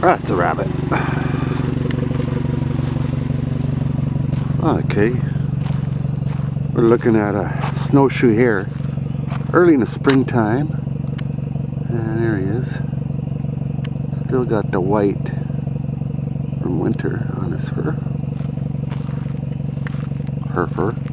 That's a rabbit. Okay. We're looking at a snowshoe hare early in the springtime. And there he is. Still got the white from winter on his fur. Her fur.